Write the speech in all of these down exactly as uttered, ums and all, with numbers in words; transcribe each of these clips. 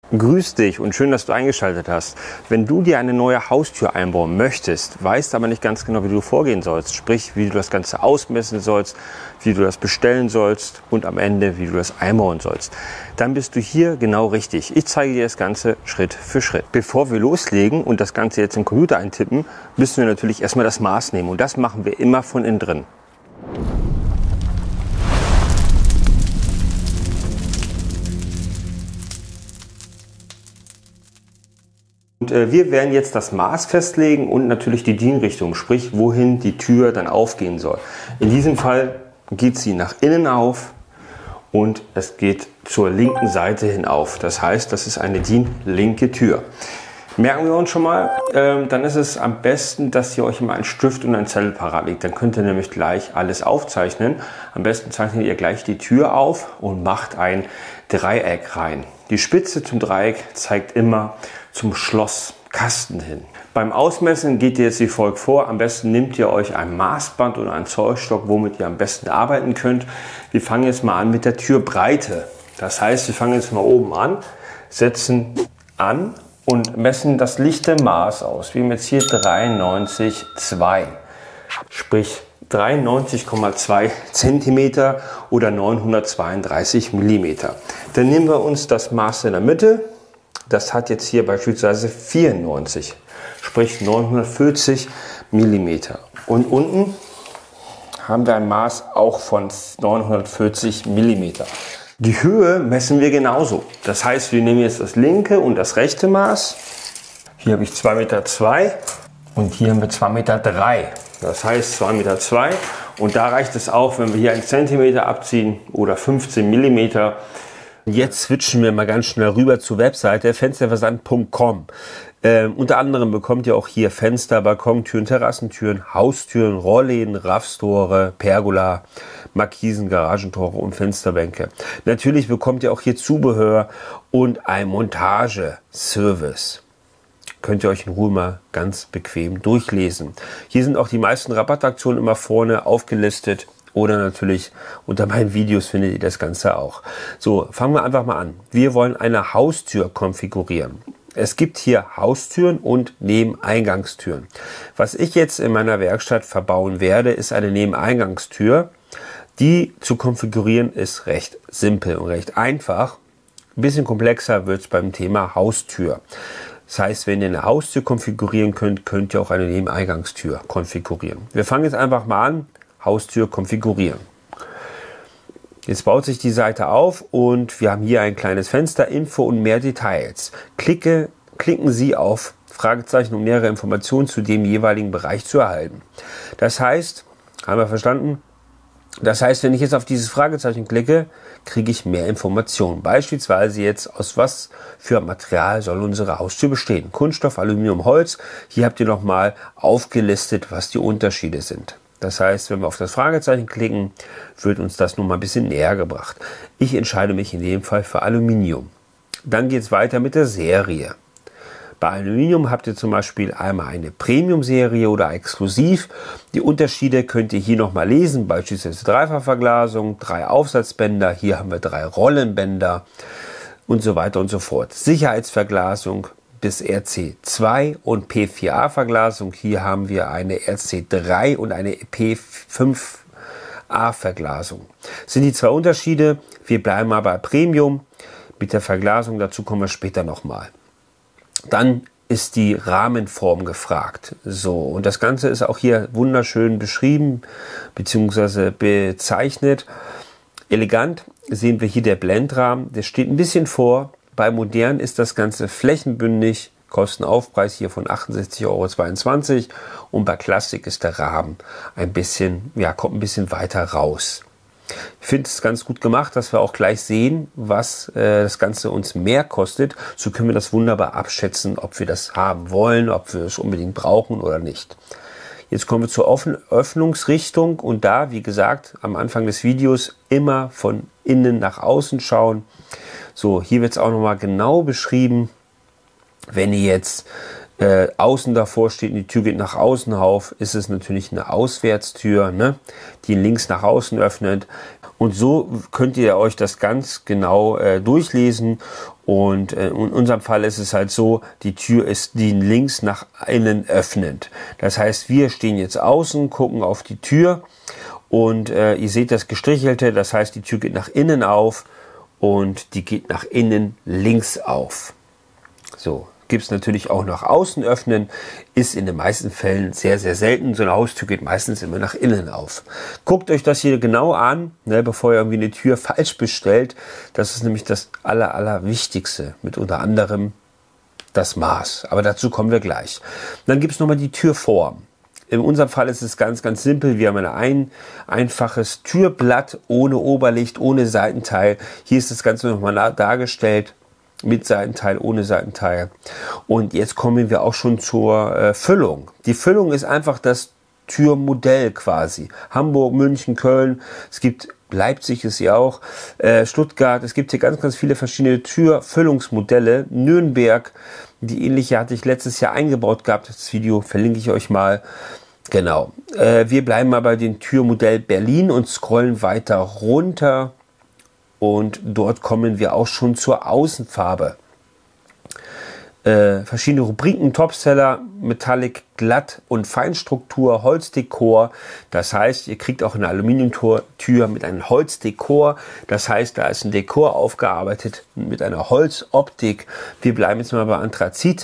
Grüß dich und schön, dass du eingeschaltet hast. Wenn du dir eine neue Haustür einbauen möchtest, weißt aber nicht ganz genau, wie du vorgehen sollst, sprich, wie du das Ganze ausmessen sollst, wie du das bestellen sollst und am Ende, wie du das einbauen sollst, dann bist du hier genau richtig. Ich zeige dir das Ganze Schritt für Schritt. Bevor wir loslegen und das Ganze jetzt im Computer eintippen, müssen wir natürlich erstmal das Maß nehmen und das machen wir immer von innen drin. Und äh, wir werden jetzt das Maß festlegen und natürlich die Dienrichtung, sprich wohin die Tür dann aufgehen soll. In diesem Fall geht sie nach innen auf und es geht zur linken Seite hin auf. Das heißt, das ist eine DIN-linke Tür. Merken wir uns schon mal, ähm, dann ist es am besten, dass ihr euch immer einen Stift und ein Zettel parat legt. Dann könnt ihr nämlich gleich alles aufzeichnen. Am besten zeichnet ihr gleich die Tür auf und macht ein Dreieck rein. Die Spitze zum Dreieck zeigt immer zum Schlosskasten hin. Beim Ausmessen geht ihr jetzt wie folgt vor. Am besten nehmt ihr euch ein Maßband oder einen Zollstock, womit ihr am besten arbeiten könnt. Wir fangen jetzt mal an mit der Türbreite. Das heißt, wir fangen jetzt mal oben an, setzen an und messen das lichte Maß aus. Wir haben jetzt hier dreiundneunzig Komma zwei, sprich dreiundneunzig Komma zwei Zentimeter oder neunhundertzweiunddreißig Millimeter. Dann nehmen wir uns das Maß in der Mitte. Das hat jetzt hier beispielsweise vierundneunzig, sprich neunhundertvierzig Millimeter. Und unten haben wir ein Maß auch von neunhundertvierzig Millimeter. Die Höhe messen wir genauso. Das heißt, wir nehmen jetzt das linke und das rechte Maß. Hier habe ich zwei Komma zwei Meter und hier haben wir zwei Komma drei Meter. Das heißt zwei Komma zwei Meter und da reicht es auch, wenn wir hier einen Zentimeter abziehen oder fünfzehn Millimeter. Jetzt switchen wir mal ganz schnell rüber zur Webseite fensterversand punkt com. Ähm, unter anderem bekommt ihr auch hier Fenster, Balkontüren, Terrassentüren, Haustüren, Rollläden, Raffstore, Pergola, Markisen, Garagentore und Fensterbänke. Natürlich bekommt ihr auch hier Zubehör und ein Montageservice. Könnt ihr euch in Ruhe mal ganz bequem durchlesen. Hier sind auch die meisten Rabattaktionen immer vorne aufgelistet. Oder natürlich unter meinen Videos findet ihr das Ganze auch. So, fangen wir einfach mal an. Wir wollen eine Haustür konfigurieren. Es gibt hier Haustüren und Nebeneingangstüren. Was ich jetzt in meiner Werkstatt verbauen werde, ist eine Nebeneingangstür. Die zu konfigurieren ist recht simpel und recht einfach. Ein bisschen komplexer wird es beim Thema Haustür. Das heißt, wenn ihr eine Haustür konfigurieren könnt, könnt ihr auch eine Nebeneingangstür konfigurieren. Wir fangen jetzt einfach mal an. Haustür konfigurieren. Jetzt baut sich die Seite auf und wir haben hier ein kleines Fenster, Info und mehr Details. Klicke, klicken Sie auf Fragezeichen, um nähere Informationen zu dem jeweiligen Bereich zu erhalten. Das heißt, haben wir verstanden? Das heißt, wenn ich jetzt auf dieses Fragezeichen klicke, kriege ich mehr Informationen. Beispielsweise jetzt, aus was für Material soll unsere Haustür bestehen. Kunststoff, Aluminium, Holz. Hier habt ihr nochmal aufgelistet, was die Unterschiede sind. Das heißt, wenn wir auf das Fragezeichen klicken, wird uns das nun mal ein bisschen näher gebracht. Ich entscheide mich in dem Fall für Aluminium. Dann geht es weiter mit der Serie. Bei Aluminium habt ihr zum Beispiel einmal eine Premium-Serie oder exklusiv. Die Unterschiede könnt ihr hier nochmal lesen, beispielsweise Dreifachverglasung, drei Aufsatzbänder, hier haben wir drei Rollenbänder und so weiter und so fort. Sicherheitsverglasung bis R C zwei und P vier A Verglasung. Hier haben wir eine R C drei und eine P fünf A Verglasung. Das sind die zwei Unterschiede. Wir bleiben mal bei Premium mit der Verglasung. Dazu kommen wir später nochmal. Dann ist die Rahmenform gefragt. So, und das Ganze ist auch hier wunderschön beschrieben bzw. bezeichnet. Elegant sehen wir hier der Blendrahmen. Der steht ein bisschen vor. Bei modern ist das Ganze flächenbündig, Kostenaufpreis hier von achtundsechzig Euro zweiundzwanzig und bei Klassik ist der Rahmen ein bisschen, ja, kommt ein bisschen weiter raus. Ich finde es ganz gut gemacht, dass wir auch gleich sehen, was äh, das Ganze uns mehr kostet. So können wir das wunderbar abschätzen, ob wir das haben wollen, ob wir es unbedingt brauchen oder nicht. Jetzt kommen wir zur Öffnungsrichtung und da, wie gesagt, am Anfang des Videos immer von innen nach außen schauen. So, hier wird es auch nochmal genau beschrieben, wenn ihr jetzt äh, außen davor steht und die Tür geht nach außen auf, ist es natürlich eine Auswärtstür, ne, die links nach außen öffnet. Und so könnt ihr euch das ganz genau äh, durchlesen. Und äh, in unserem Fall ist es halt so, die Tür ist die links nach innen öffnend. Das heißt, wir stehen jetzt außen, gucken auf die Tür und äh, ihr seht das Gestrichelte. Das heißt, die Tür geht nach innen auf und die geht nach innen links auf. So. Gibt es natürlich auch nach außen öffnen, ist in den meisten Fällen sehr, sehr selten. So eine Haustür geht meistens immer nach innen auf. Guckt euch das hier genau an, ne, bevor ihr irgendwie eine Tür falsch bestellt. Das ist nämlich das aller, aller Wichtigste, mit unter anderem das Maß. Aber dazu kommen wir gleich. Dann gibt es nochmal die Türform. In unserem Fall ist es ganz, ganz simpel. Wir haben ein, ein einfaches Türblatt ohne Oberlicht, ohne Seitenteil. Hier ist das Ganze nochmal dargestellt. Mit Seitenteil, ohne Seitenteil. Und jetzt kommen wir auch schon zur äh, Füllung. Die Füllung ist einfach das Türmodell quasi. Hamburg, München, Köln, es gibt Leipzig ist ja auch, äh, Stuttgart, es gibt hier ganz, ganz viele verschiedene Türfüllungsmodelle. Nürnberg, die ähnliche hatte ich letztes Jahr eingebaut gehabt. Das Video verlinke ich euch mal. Genau. Äh, wir bleiben mal bei dem Türmodell Berlin und scrollen weiter runter. Und dort kommen wir auch schon zur Außenfarbe. Äh, verschiedene Rubriken, Topseller, Metallic, Glatt und Feinstruktur, Holzdekor. Das heißt, ihr kriegt auch eine Aluminiumtür mit einem Holzdekor. Das heißt, da ist ein Dekor aufgearbeitet mit einer Holzoptik. Wir bleiben jetzt mal bei Anthrazit,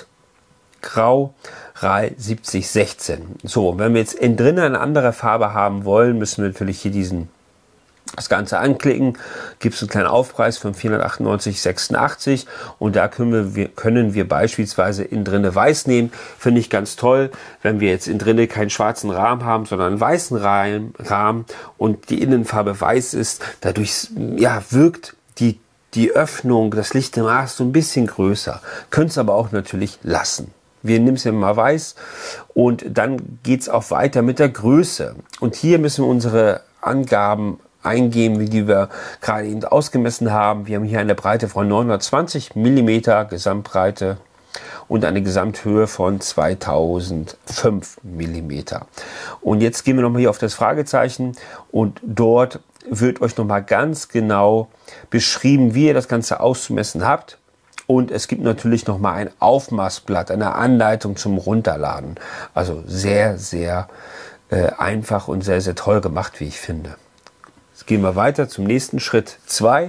Grau, R A L siebzig sechzehn. So, wenn wir jetzt innen drin eine andere Farbe haben wollen, müssen wir natürlich hier diesen das Ganze anklicken, gibt es einen kleinen Aufpreis von vierhundertachtundneunzig Euro sechsundachtzig und da können wir, können wir beispielsweise innen drinne weiß nehmen. Finde ich ganz toll, wenn wir jetzt innen drinne keinen schwarzen Rahmen haben, sondern einen weißen Rahmen und die Innenfarbe weiß ist. Dadurch ja, wirkt die, die Öffnung, das Licht im Maß so ein bisschen größer. Könnt es aber auch natürlich lassen. Wir nehmen es ja mal weiß und dann geht es auch weiter mit der Größe. Und hier müssen wir unsere Angaben eingeben, wie die wir gerade eben ausgemessen haben. Wir haben hier eine Breite von neunhundertzwanzig Millimeter Gesamtbreite und eine Gesamthöhe von zweitausendfünf Millimeter. Und jetzt gehen wir nochmal hier auf das Fragezeichen und dort wird euch nochmal ganz genau beschrieben, wie ihr das Ganze auszumessen habt. Und es gibt natürlich nochmal ein Aufmaßblatt, eine Anleitung zum Runterladen. Also sehr, sehr äh, einfach und sehr, sehr toll gemacht, wie ich finde. Jetzt gehen wir weiter zum nächsten Schritt zwei.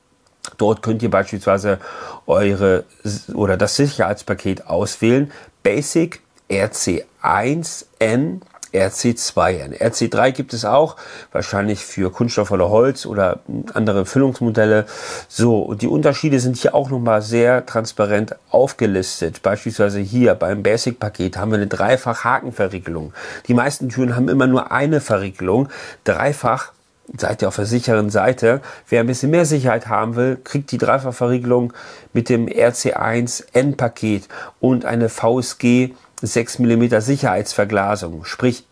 Dort könnt ihr beispielsweise eure oder das Sicherheitspaket auswählen. Basic, R C eins N, R C zwei N. R C drei gibt es auch, wahrscheinlich für Kunststoff oder Holz oder andere Füllungsmodelle. So, und die Unterschiede sind hier auch nochmal sehr transparent aufgelistet. Beispielsweise hier beim Basic-Paket haben wir eine Dreifach-Hakenverriegelung. Die meisten Türen haben immer nur eine Verriegelung. Dreifach, seid ihr auf der sicheren Seite. Wer ein bisschen mehr Sicherheit haben will, kriegt die Dreifachverriegelung mit dem R C eins N Paket und eine V S G sechs Millimeter Sicherheitsverglasung, sprich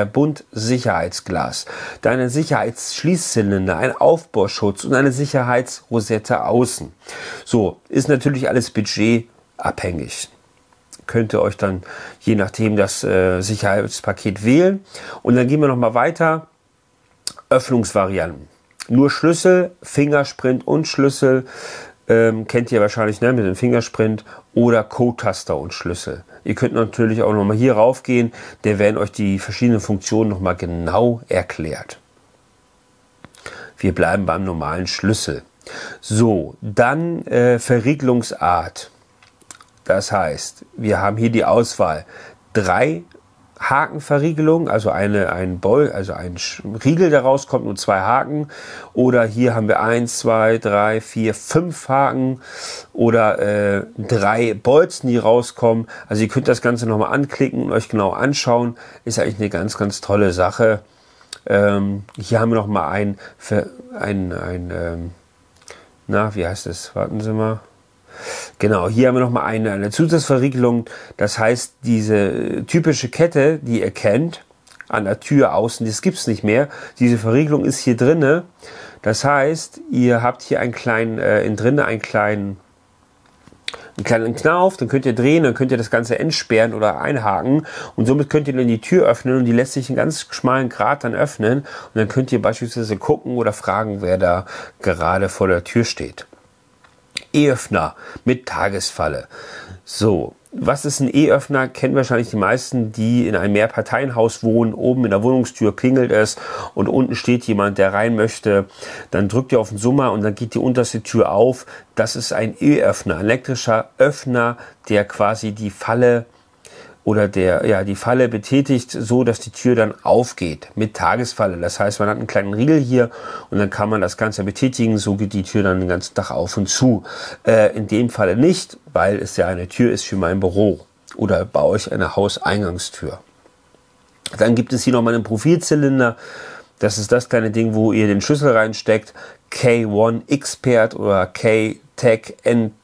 Verbund-Sicherheitsglas. Dann ein Sicherheitsschließzylinder, ein Aufbohrschutz und eine Sicherheitsrosette außen. So, ist natürlich alles budgetabhängig. Könnt ihr euch dann je nachdem das äh, Sicherheitspaket wählen. Und dann gehen wir nochmal weiter. Öffnungsvarianten. Nur Schlüssel, Fingersprint und Schlüssel. Ähm, kennt ihr wahrscheinlich, ne, mit dem Fingersprint oder Code-Taster und Schlüssel. Ihr könnt natürlich auch nochmal hier raufgehen, der werden euch die verschiedenen Funktionen nochmal genau erklärt. Wir bleiben beim normalen Schlüssel. So, dann äh, Verriegelungsart. Das heißt, wir haben hier die Auswahl drei Hakenverriegelung, also eine, ein Boll, also ein Riegel, der rauskommt und zwei Haken. Oder hier haben wir eins, zwei, drei, vier, fünf Haken oder äh, drei Bolzen, die rauskommen. Also ihr könnt das Ganze nochmal anklicken und euch genau anschauen. Ist eigentlich eine ganz, ganz tolle Sache. Ähm, hier haben wir nochmal ein, ein, ein ähm, na, wie heißt es? Warten Sie mal. Genau, hier haben wir nochmal eine, eine Zusatzverriegelung. Das heißt, diese typische Kette, die ihr kennt, an der Tür außen, das gibt es nicht mehr. Diese Verriegelung ist hier drinne. Das heißt, ihr habt hier einen kleinen, äh, in drinne einen kleinen einen kleinen Knauf, dann könnt ihr drehen, dann könnt ihr das Ganze entsperren oder einhaken und somit könnt ihr dann die Tür öffnen und die lässt sich einen ganz schmalen Grat dann öffnen und dann könnt ihr beispielsweise gucken oder fragen, wer da gerade vor der Tür steht. E-Öffner mit Tagesfalle. So, was ist ein E-Öffner? Kennen wahrscheinlich die meisten, die in einem Mehrparteienhaus wohnen. Oben in der Wohnungstür klingelt es und unten steht jemand, der rein möchte. Dann drückt ihr auf den Summer und dann geht die unterste Tür auf. Das ist ein E-Öffner, ein elektrischer Öffner, der quasi die Falle oder der, ja, die Falle betätigt, so dass die Tür dann aufgeht mit Tagesfalle. Das heißt, man hat einen kleinen Riegel hier und dann kann man das Ganze betätigen, so geht die Tür dann den ganzen Tag auf und zu. Äh, in dem Falle nicht, weil es ja eine Tür ist für mein Büro oder bei euch eine Hauseingangstür. Dann gibt es hier nochmal einen Profilzylinder. Das ist das kleine Ding, wo ihr den Schlüssel reinsteckt. K eins Expert oder K-Tech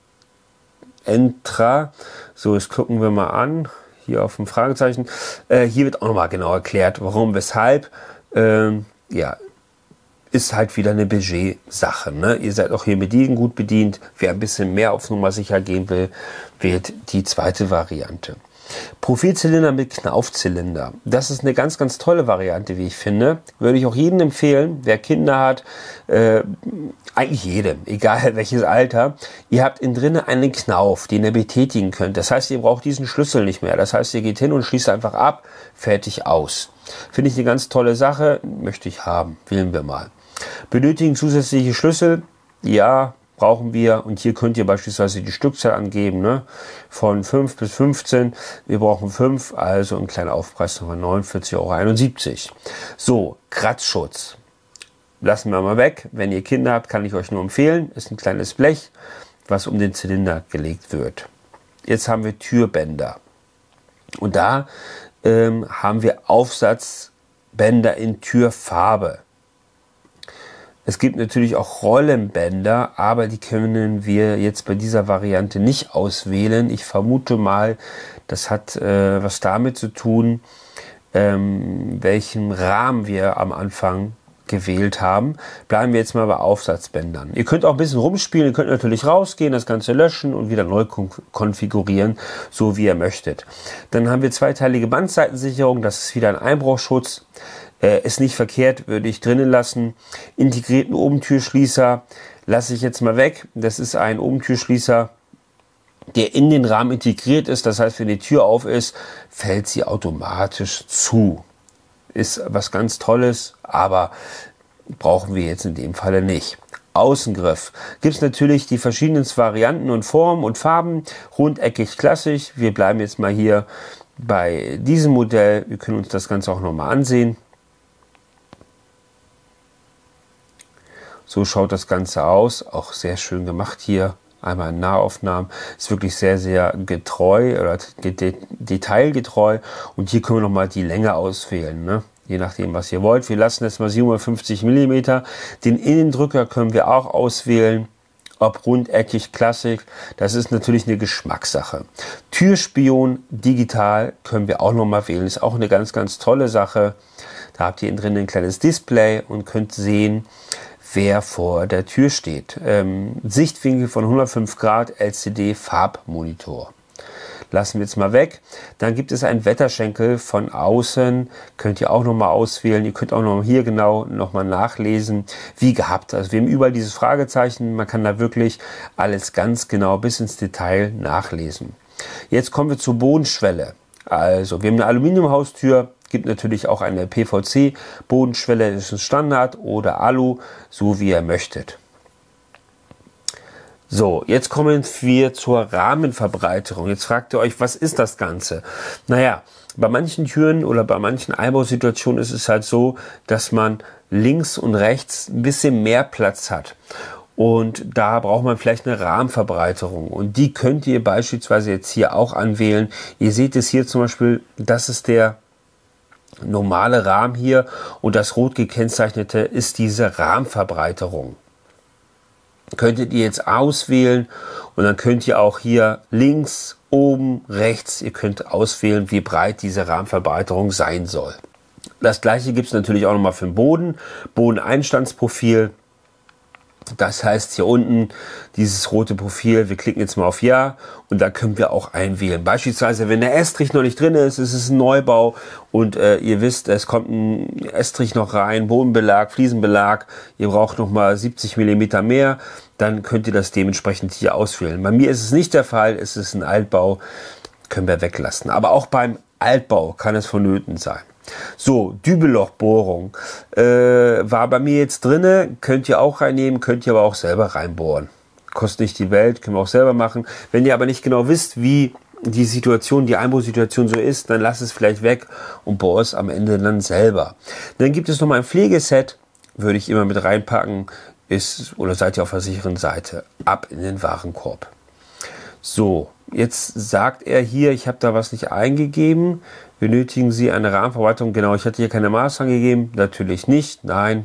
Entra. So, jetzt gucken wir mal an. Hier auf dem Fragezeichen. Äh, hier wird auch nochmal genau erklärt, warum, weshalb. Ähm, ja, ist halt wieder eine Budget-Sache. Ne? Ihr seid auch hier mit Diegen gut bedient. Wer ein bisschen mehr auf Nummer sicher gehen will, wählt die zweite Variante. Profilzylinder mit Knaufzylinder. Das ist eine ganz, ganz tolle Variante, wie ich finde. Würde ich auch jedem empfehlen, wer Kinder hat, äh, eigentlich jedem, egal welches Alter. Ihr habt innen drinne einen Knauf, den ihr betätigen könnt. Das heißt, ihr braucht diesen Schlüssel nicht mehr. Das heißt, ihr geht hin und schließt einfach ab, fertig, aus. Finde ich eine ganz tolle Sache, möchte ich haben. Wählen wir mal. Benötigen zusätzliche Schlüssel? Ja, brauchen wir. Und hier könnt ihr beispielsweise die Stückzahl angeben, ne? Von fünf bis fünfzehn. Wir brauchen fünf, also ein kleiner Aufpreis von neunundvierzig Euro einundsiebzig. So, Kratzschutz. Lassen wir mal weg. Wenn ihr Kinder habt, kann ich euch nur empfehlen. Ist ein kleines Blech, was um den Zylinder gelegt wird. Jetzt haben wir Türbänder. Und da ähm, haben wir Aufsatzbänder in Türfarbe. Es gibt natürlich auch Rollenbänder, aber die können wir jetzt bei dieser Variante nicht auswählen. Ich vermute mal, das hat äh, was damit zu tun, ähm, welchen Rahmen wir am Anfang gewählt haben. Bleiben wir jetzt mal bei Aufsatzbändern. Ihr könnt auch ein bisschen rumspielen, ihr könnt natürlich rausgehen, das Ganze löschen und wieder neu konfigurieren, so wie ihr möchtet. Dann haben wir zweiteilige Bandseitensicherung, das ist wieder ein Einbruchschutz. Äh, ist nicht verkehrt, würde ich drinnen lassen. Integrierten Obentürschließer lasse ich jetzt mal weg. Das ist ein Obentürschließer, der in den Rahmen integriert ist. Das heißt, wenn die Tür auf ist, fällt sie automatisch zu. Ist was ganz Tolles, aber brauchen wir jetzt in dem Falle nicht. Außengriff. Gibt es natürlich die verschiedensten Varianten und Formen und Farben. Rundeckig, klassisch. Wir bleiben jetzt mal hier bei diesem Modell. Wir können uns das Ganze auch nochmal ansehen. So schaut das Ganze aus. Auch sehr schön gemacht hier. Einmal in Nahaufnahmen. Ist wirklich sehr, sehr getreu oder detailgetreu. Und hier können wir nochmal die Länge auswählen, ne? Je nachdem, was ihr wollt. Wir lassen jetzt mal siebenhundertfünfzig Millimeter. Den Innendrücker können wir auch auswählen. Ob rundeckig, klassisch. Das ist natürlich eine Geschmackssache. Türspion digital können wir auch nochmal wählen. Ist auch eine ganz, ganz tolle Sache. Da habt ihr innen drin ein kleines Display und könnt sehen, wer vor der Tür steht. Ähm, Sichtwinkel von hundertfünf Grad, L C D Farbmonitor. Lassen wir jetzt mal weg. Dann gibt es einen Wetterschenkel von außen. Könnt ihr auch nochmal auswählen. Ihr könnt auch noch hier genau nochmal nachlesen. Wie gehabt. Also wir haben überall dieses Fragezeichen. Man kann da wirklich alles ganz genau bis ins Detail nachlesen. Jetzt kommen wir zur Bodenschwelle. Also wir haben eine Aluminiumhaustür. Gibt natürlich auch eine P V C-Bodenschwelle, das ist ein Standard, oder Alu, so wie ihr möchtet. So, jetzt kommen wir zur Rahmenverbreiterung. Jetzt fragt ihr euch, was ist das Ganze? Naja, bei manchen Türen oder bei manchen Einbausituationen ist es halt so, dass man links und rechts ein bisschen mehr Platz hat. Und da braucht man vielleicht eine Rahmenverbreiterung. Und die könnt ihr beispielsweise jetzt hier auch anwählen. Ihr seht es hier zum Beispiel, das ist der normale Rahmen hier und das rot gekennzeichnete ist diese Rahmenverbreiterung. Könntet ihr jetzt auswählen und dann könnt ihr auch hier links, oben, rechts, ihr könnt auswählen, wie breit diese Rahmenverbreiterung sein soll. Das gleiche gibt es natürlich auch nochmal für den Boden, Bodeneinstandsprofil. Das heißt hier unten dieses rote Profil, wir klicken jetzt mal auf Ja und da können wir auch einwählen. Beispielsweise, wenn der Estrich noch nicht drin ist, es ist ein Neubau und äh, ihr wisst, es kommt ein Estrich noch rein, Bodenbelag, Fliesenbelag, ihr braucht nochmal siebzig Millimeter mehr, dann könnt ihr das dementsprechend hier auswählen. Bei mir ist es nicht der Fall, es ist ein Altbau, können wir weglassen. Aber auch beim Altbau kann es vonnöten sein. So, Dübellochbohrung äh, war bei mir jetzt drinne, könnt ihr auch reinnehmen, könnt ihr aber auch selber reinbohren. Kostet nicht die Welt, können wir auch selber machen. Wenn ihr aber nicht genau wisst, wie die Situation, die Einbausituation so ist, dann lasst es vielleicht weg und bohrt es am Ende dann selber. Dann gibt es noch mal ein Pflegeset, würde ich immer mit reinpacken, ist, oder seid ihr auf der sicheren Seite, ab in den Warenkorb. So, jetzt sagt er hier, ich habe da was nicht eingegeben. Benötigen Sie eine Rahmenverwaltung? Genau, ich hatte hier keine Maß angegeben. Natürlich nicht. Nein.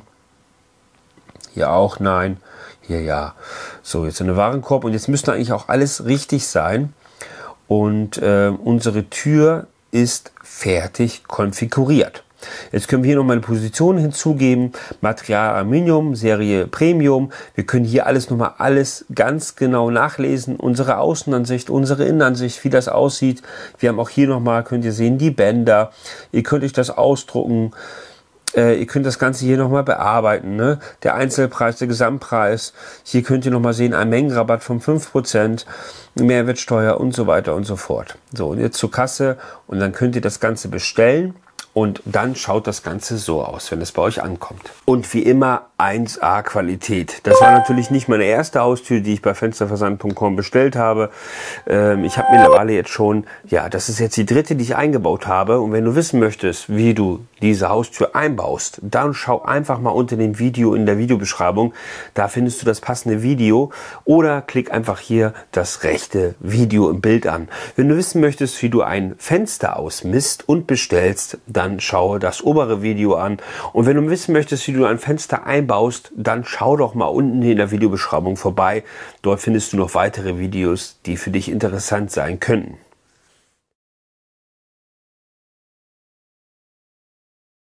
Hier auch nein. Hier ja. So, jetzt in den Warenkorb. Und jetzt müsste eigentlich auch alles richtig sein. Und äh, unsere Tür ist fertig konfiguriert. Jetzt können wir hier noch mal eine Position hinzugeben. Material Aluminium, Serie Premium. Wir können hier alles nochmal alles ganz genau nachlesen. Unsere Außenansicht, unsere Innenansicht, wie das aussieht. Wir haben auch hier nochmal, könnt ihr sehen, die Bänder. Ihr könnt euch das ausdrucken. Äh, ihr könnt das Ganze hier nochmal bearbeiten. Ne? Der Einzelpreis, der Gesamtpreis. Hier könnt ihr nochmal sehen, ein Mengenrabatt von fünf Prozent. Mehrwertsteuer und so weiter und so fort. So, und jetzt zur Kasse. Und dann könnt ihr das Ganze bestellen. Und dann schaut das Ganze so aus, wenn es bei euch ankommt. Und wie immer eins A Qualität. Das war natürlich nicht meine erste Haustür, die ich bei fensterversand punkt com bestellt habe. Ähm, ich habe mittlerweile jetzt schon, ja, das ist jetzt die dritte, die ich eingebaut habe. Und wenn du wissen möchtest, wie du diese Haustür einbaust, dann schau einfach mal unter dem Video in der Videobeschreibung. Da findest du das passende Video. Oder klick einfach hier das rechte Video im Bild an. Wenn du wissen möchtest, wie du ein Fenster ausmisst und bestellst, dann Dann schaue das obere Video an. Und wenn du wissen möchtest, wie du ein Fenster einbaust, dann schau doch mal unten in der Videobeschreibung vorbei. Dort findest du noch weitere Videos, die für dich interessant sein könnten.